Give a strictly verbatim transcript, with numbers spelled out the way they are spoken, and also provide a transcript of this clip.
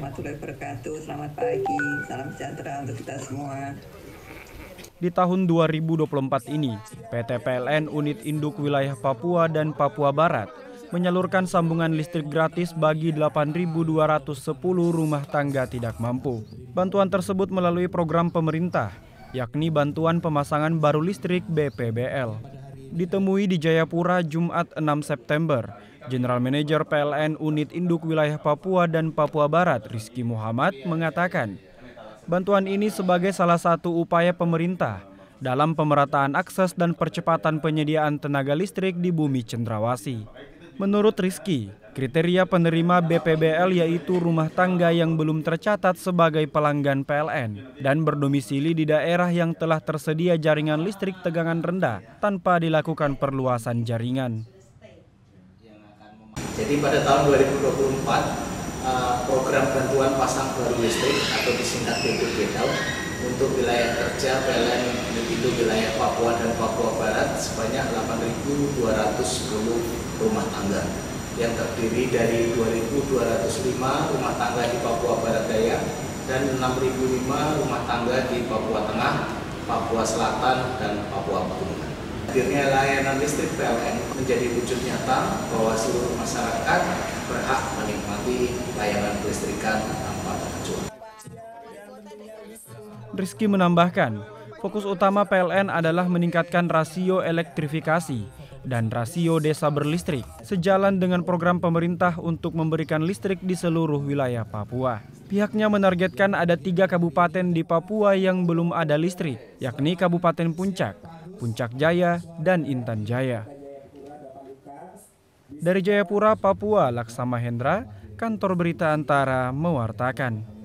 warahmatullahi wabarakatuh. Selamat pagi, salam sejahtera untuk kita semua. Di tahun dua ribu dua puluh empat ini, P T P L N Unit Induk Wilayah Papua dan Papua Barat menyalurkan sambungan listrik gratis bagi delapan ribu dua ratus sepuluh rumah tangga tidak mampu. Bantuan tersebut melalui program pemerintah, yakni bantuan pemasangan baru listrik B P B L. Ditemui di Jayapura Jumat enam September, General Manager P L N Unit Induk Wilayah Papua dan Papua Barat Rizky Muhammad mengatakan, bantuan ini sebagai salah satu upaya pemerintah dalam pemerataan akses dan percepatan penyediaan tenaga listrik di bumi Cendrawasih. Menurut Rizky, kriteria penerima B P B L yaitu rumah tangga yang belum tercatat sebagai pelanggan P L N dan berdomisili di daerah yang telah tersedia jaringan listrik tegangan rendah tanpa dilakukan perluasan jaringan. Jadi pada tahun dua ribu dua puluh empat, program bantuan pasang baru listrik atau disingkat B P B L untuk wilayah kerja P L N itu wilayah Papua dan Papua Barat sebanyak delapan ribu dua ratus sepuluh rumah tangga yang terdiri dari dua ribu dua ratus lima rumah tangga di Papua Barat Daya dan enam ribu lima rumah tangga di Papua Tengah, Papua Selatan, dan Papua Pegunungan. Hadirnya layanan listrik P L N menjadi wujud nyata bahwa seluruh masyarakat berhak menikmati layanan kelistrikan tanpa terkecuali. Rizky menambahkan, fokus utama P L N adalah meningkatkan rasio elektrifikasi dan rasio desa berlistrik, sejalan dengan program pemerintah untuk memberikan listrik di seluruh wilayah Papua. Pihaknya menargetkan ada tiga kabupaten di Papua yang belum ada listrik, yakni Kabupaten Puncak, Puncak Jaya, dan Intan Jaya. Dari Jayapura, Papua, Laksama Hendra, Kantor Berita Antara mewartakan.